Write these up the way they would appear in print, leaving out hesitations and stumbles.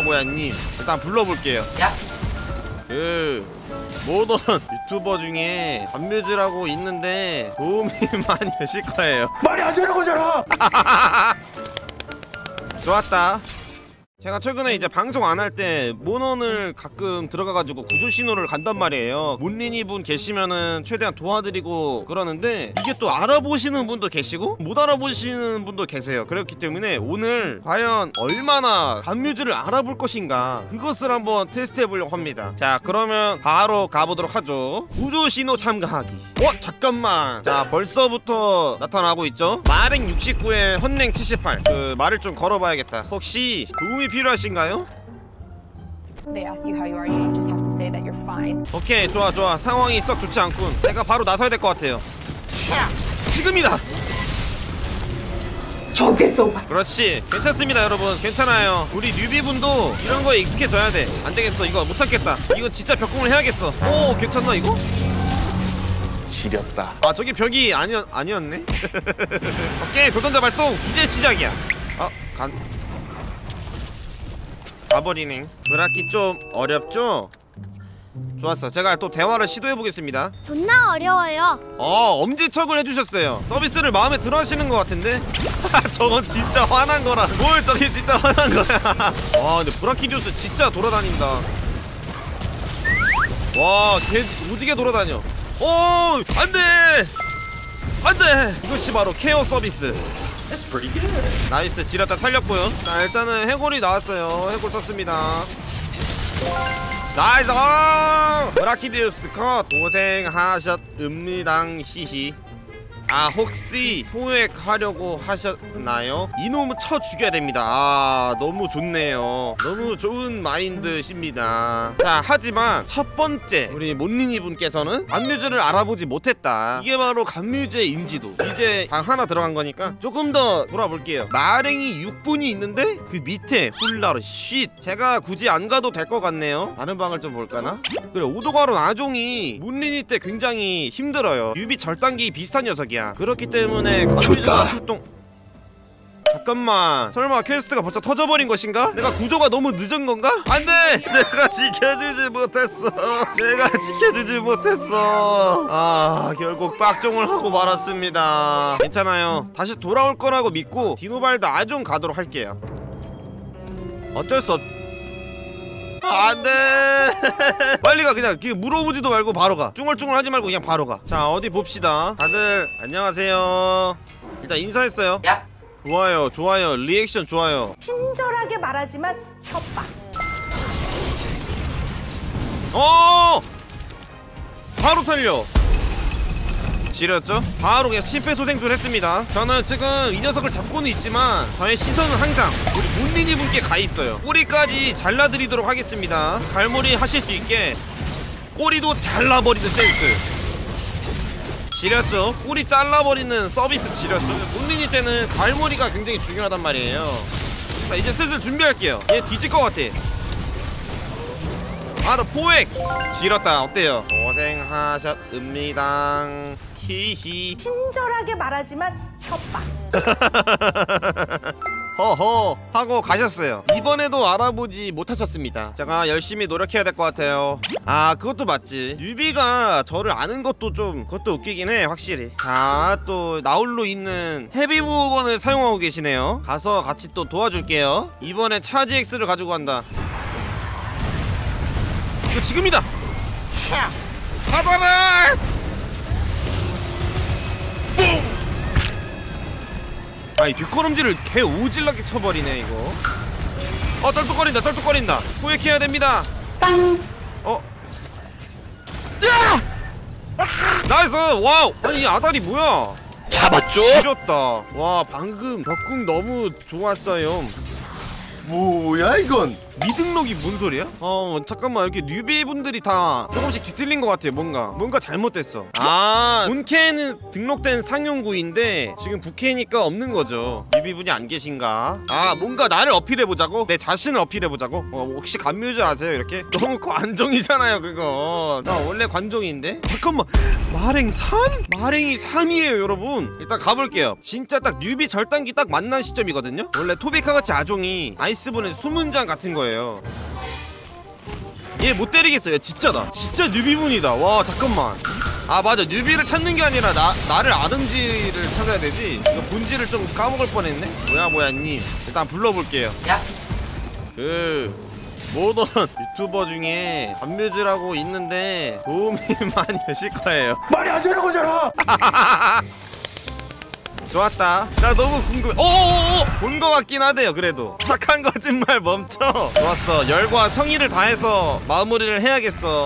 고양님 일단 불러볼게요. 야. 그 모던 유튜버 중에 감뮤즈라고 있는데 도움이 많이 되실 거예요. 말이 안 되는 거잖아. 좋았다. 제가 최근에 이제 방송 안 할 때 모넌을 가끔 들어가가지고 구조 신호를 간단 말이에요. 몬린이 분 계시면은 최대한 도와드리고 그러는데 이게 또 알아보시는 분도 계시고 못 알아보시는 분도 계세요. 그렇기 때문에 오늘 과연 얼마나 감뮤즈를 알아볼 것인가 그것을 한번 테스트 해보려고 합니다. 자, 그러면 바로 가보도록 하죠. 구조 신호 참가하기. 잠깐만. 자, 벌써부터 나타나고 있죠. 마랭 69에 헌랭 78. 그 말을 좀 걸어봐야겠다. 혹시 도움이 필요하신가요? They ask you how you are, you just have to say that you're fine. 오케이, 좋아 좋아. 상황이 썩 좋지 않군. 제가 바로 나서야 될 것 같아요. 지금이다. 좋겠어. 그렇지, 괜찮습니다 여러분. 괜찮아요. 우리 뉴비분도 이런 거에 익숙해져야 돼. 안 되겠어, 이거 못 참겠다. 이거 진짜 벽공을 해야겠어. 오, 괜찮나 이거? 지렸다. 아, 저기 벽이 아니었네. 오케이, 도전자 발동. 이제 시작이야. 가버리네. 브라키 좀 어렵죠? 좋았어. 제가 또 대화를 시도해보겠습니다. 존나 어려워요. 엄지척을 해주셨어요. 서비스를 마음에 들어 하시는 것 같은데? 저건 진짜 화난 거라. 뭘 저게 진짜 화난 거야. 와, 근데 브라키디우스 진짜 돌아다닌다. 와, 걔 오지게 돌아다녀. 오, 안돼! 안돼! 이것이 바로 케어 서비스. That's pretty good. 나이스, 지렸다. 살렸고요. 자, 일단은 해골이 나왔어요. 해골 떴습니다. 나이스! 브라키디우스 컷! 고생하셨읍니다. 히히. 아, 혹시 포획하려고 하셨나요? 이놈은 쳐 죽여야 됩니다. 아, 너무 좋네요. 너무 좋은 마인드십니다. 자, 하지만 첫 번째 우리 몬린이 분께서는 감뮤즈를 알아보지 못했다. 이게 바로 감뮤즈의 인지도. 이제 방 하나 들어간 거니까 조금 더 돌아볼게요. 마랭이 6분이 있는데 그 밑에 훌라르 쉿. 제가 굳이 안 가도 될 것 같네요. 다른 방을 좀 볼까나? 그래, 오도가로 나종이 몬린이 때 굉장히 힘들어요. 유비 절단기 비슷한 녀석이야. 그렇기 때문에 감뮤즈가 출동. 잠깐만, 설마 퀘스트가 벌써 터져버린 것인가? 내가 구조가 너무 늦은 건가? 안돼! 내가 지켜주지 못했어. 내가 지켜주지 못했어. 아, 결국 빡종을 하고 말았습니다. 괜찮아요. 다시 돌아올 거라고 믿고 디노발드 아종 가도록 할게요. 어쩔 수 없... 안돼. 빨리 가. 그냥 물어보지도 말고 바로 가. 쭝얼쭝얼 하지 말고 그냥 바로 가. 자, 어디 봅시다. 다들 안녕하세요. 일단 인사했어요. 야. 좋아요, 좋아요. 리액션 좋아요. 친절하게 말하지만 협박. 바로 살려. 지렸죠? 바로 그냥 심폐소생술 했습니다. 저는 지금 이 녀석을 잡고는 있지만 저의 시선은 항상 우리 몬린이 분께 가 있어요. 꼬리까지 잘라드리도록 하겠습니다. 갈무리 하실 수 있게 꼬리도 잘라버리는 센스. 지렸죠? 꼬리 잘라버리는 서비스 지렸죠? 몬린이 때는 갈무리가 굉장히 중요하단 말이에요. 자, 이제 슬슬 준비할게요. 얘 뒤질 것 같아. 바로 포획! 지렸다. 어때요? 고생하셨읍니다. 히히. 친절하게 말하지만 협박. 허허 하고 가셨어요. 이번에도 알아보지 못하셨습니다. 제가 열심히 노력해야 될 것 같아요. 아, 그것도 맞지. 뉴비가 저를 아는 것도 좀 그것도 웃기긴 해, 확실히. 자, 또 나홀로 있는 헤비보건을 사용하고 계시네요. 가서 같이 또 도와줄게요. 이번에 차지 X를 가지고 간다. 이거 지금이다. 받아라. 아니, 뒷걸음질을 개 오질나게 쳐버리네 이거. 떨뚝거린다, 떨뚝거린다. 포획해야 됩니다. 빵. 나이스. 와우. 아니, 이 아다리 뭐야? 잡았죠? 지렸다. 와, 방금 벽궁 너무 좋았어요. 뭐야 이건? 미등록이 뭔 소리야? 잠깐만, 이렇게 뉴비분들이 다 조금씩 뒤틀린 것 같아요. 뭔가 잘못됐어. 아, 본캐는 등록된 상용구인데 지금 부캐니까 없는 거죠. 뉴비분이 안 계신가? 아, 뭔가 나를 어필해보자고? 내 자신을 어필해보자고? 혹시 감뮤즈 아세요? 이렇게? 너무 관종이잖아요 그거. 나 원래 관종인데? 잠깐만, 마랭 3? 마랭이 3이에요 여러분. 일단 가볼게요. 진짜 딱 뉴비 절단기 딱 만난 시점이거든요. 원래 토비카같이 아종이 나이스분의 수문장 같은 거예요. 얘 못 때리겠어요. 진짜다. 진짜 뉴비분이다. 와 잠깐만. 아 맞아, 뉴비를 찾는 게 아니라 나를 아는지를 찾아야 되지. 이거 본지를 좀 까먹을 뻔했네. 뭐야님 일단 불러볼게요. 그 모던 유튜버 중에 감뮤즈라고 있는데 도움이 많이 되실 거예요. 말이 안 되는 거잖아. 좋았다. 나 너무 궁금해. 오오오! 본 거 같긴 하대요. 그래도 착한 거짓말 멈춰. 좋았어. 열과 성의를 다해서 마무리를 해야겠어.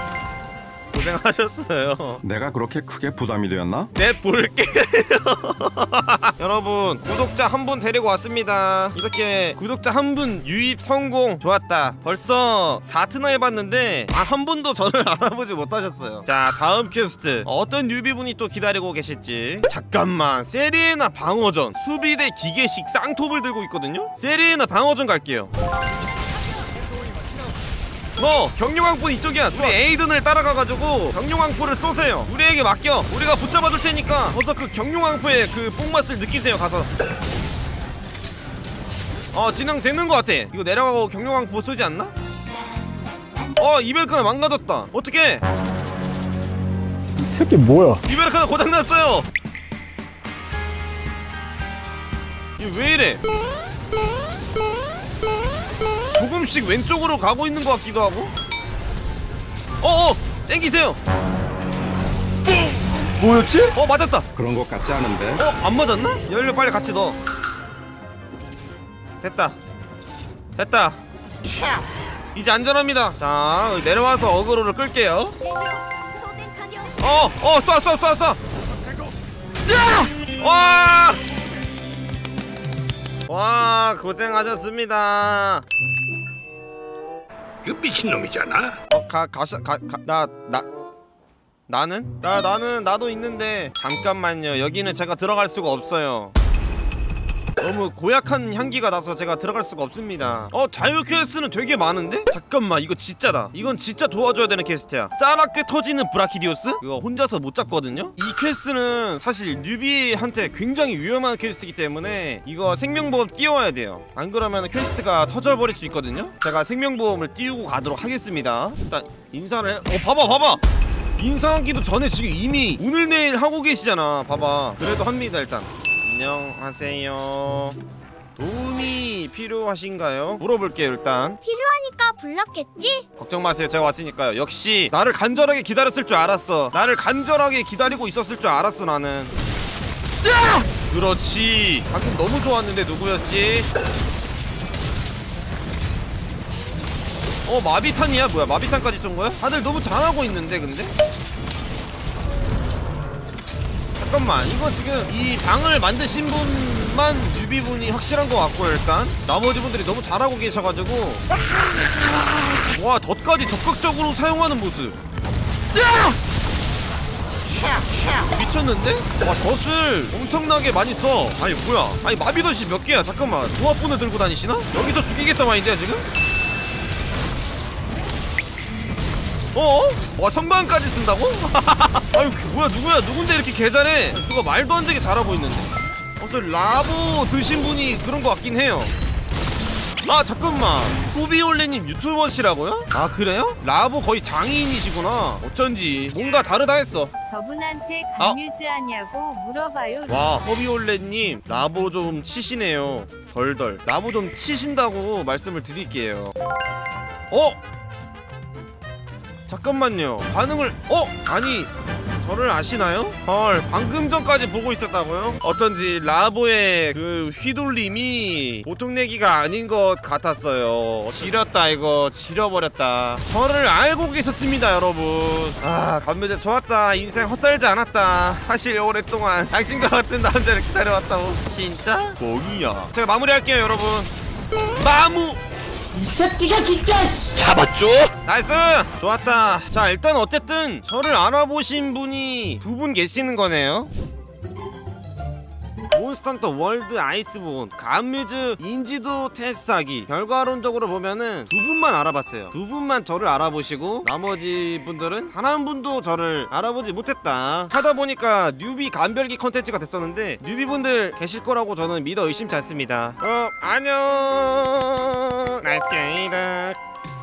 고생하셨어요. 내가 그렇게 크게 부담이 되었나? 네, 볼게요. 여러분, 구독자 한 분 데리고 왔습니다. 이렇게 구독자 한 분 유입 성공. 좋았다. 벌써 4트나 해봤는데 한 분도 저를 알아보지 못하셨어요. 자, 다음 퀘스트. 어떤 뉴비분이 또 기다리고 계실지. 잠깐만, 세리에나 방어전 수비 대 기계식 쌍톱을 들고 있거든요. 세리에나 방어전 갈게요. 경룡왕포 이쪽이야. 우리 에이든을 따라가가지고 경룡왕포를 쏘세요. 우리에게 맡겨. 우리가 붙잡아둘 테니까 어서 그 경룡왕포의 그 뽕맛을 느끼세요. 가서. 진행되는 것 같아. 이거 내려가고 경룡왕포 쏘지 않나? 이벨카나 망가졌다. 어떡해. 이 새끼 뭐야? 이벨카나 고장났어요. 이거 왜 이래? 조금씩 왼쪽으로 가고 있는 것 같기도 하고. 땡기세요. 뭐였지? 맞았다. 그런 것 같지 않은데? 안 맞았나? 연료 빨리 같이 넣어. 됐다. 이제 안전합니다. 자, 내려와서 어그로를 끌게요. 쏴. 와, 고생하셨습니다. 이거 미친놈이잖아. 나도 있는데 잠깐만요. 여기는 제가 들어갈 수가 없어요. 너무 고약한 향기가 나서 제가 들어갈 수가 없습니다. 자유 퀘스트는 되게 많은데? 잠깐만, 이거 진짜다. 이건 진짜 도와줘야 되는 퀘스트야. 싸납게 터지는 브라키디오스? 이거 혼자서 못 잡거든요? 이 퀘스트는 사실 뉴비한테 굉장히 위험한 퀘스트이기 때문에 이거 생명보험 띄워야 돼요. 안 그러면 퀘스트가 터져버릴 수 있거든요? 제가 생명보험을 띄우고 가도록 하겠습니다. 일단 인사를 해. 봐봐! 인사하기도 전에 지금 이미 오늘 내일 하고 계시잖아. 봐봐. 그래도 합니다. 일단 안녕하세요. 도움이 필요하신가요? 물어볼게요. 일단 필요하니까 불렀겠지? 걱정 마세요. 제가 왔으니까요. 역시 나를 간절하게 기다렸을 줄 알았어. 나를 간절하게 기다리고 있었을 줄 알았어. 나는 그렇지. 방금 너무 좋았는데 누구였지? 마비탄이야? 뭐야, 마비탄까지 쏜 거야? 다들 너무 잘하고 있는데. 근데 잠깐만, 이거 지금 이 방을 만드신 분만 뉴비분이 확실한 것 같고요. 일단 나머지 분들이 너무 잘하고 계셔가지고. 와, 덫까지 적극적으로 사용하는 모습. 미쳤는데? 와, 덫을 엄청나게 많이 써. 아니 뭐야, 아니 마비덫이 몇 개야? 잠깐만, 조합분을 들고 다니시나? 여기서 죽이겠다 마인드야 지금? 와, 성광까지 쓴다고? 아유, 뭐야, 누군데 이렇게 개 잘해? 누가 말도 안 되게 잘하고 있는데. 저 라보 드신 분이 그런 거 같긴 해요. 잠깐만, 호비올레님 유튜버시라고요? 그래요? 라보 거의 장인이시구나. 어쩐지 뭔가 다르다 했어. 저분한테 감뮤즈하냐고 물어봐요. 와, 호비올레님 라보 좀 치시네요. 덜덜 라보 좀 치신다고 말씀을 드릴게요. 잠깐만요. 반응을 아니 저를 아시나요? 헐, 방금 전까지 보고 있었다고요? 어쩐지 라보의 그 휘둘림이 보통 내기가 아닌 것 같았어요. 지렸다. 이거 지려버렸다. 저를 알고 계셨습니다 여러분. 감매제 좋았다. 인생 헛살지 않았다. 사실 오랫동안 당신과 같은 남자를 기다려왔다고. 진짜? 뻥이야. 제가 마무리할게요 여러분. 이 새끼가 진짜. 잡았죠? 나이스! 좋았다. 자, 일단 어쨌든 저를 알아보신 분이 두 분 계시는 거네요. 몬스터헌터 월드 아이스본, 감뮤즈 인지도 테스트하기. 결과론적으로 보면은 두 분만 알아봤어요. 두 분만 저를 알아보시고 나머지 분들은 단 한 분도 저를 알아보지 못했다. 하다 보니까 뉴비 간별기 컨텐츠가 됐었는데 뉴비분들 계실 거라고 저는 믿어 의심치 않습니다. 안녕. 나이스 게이다.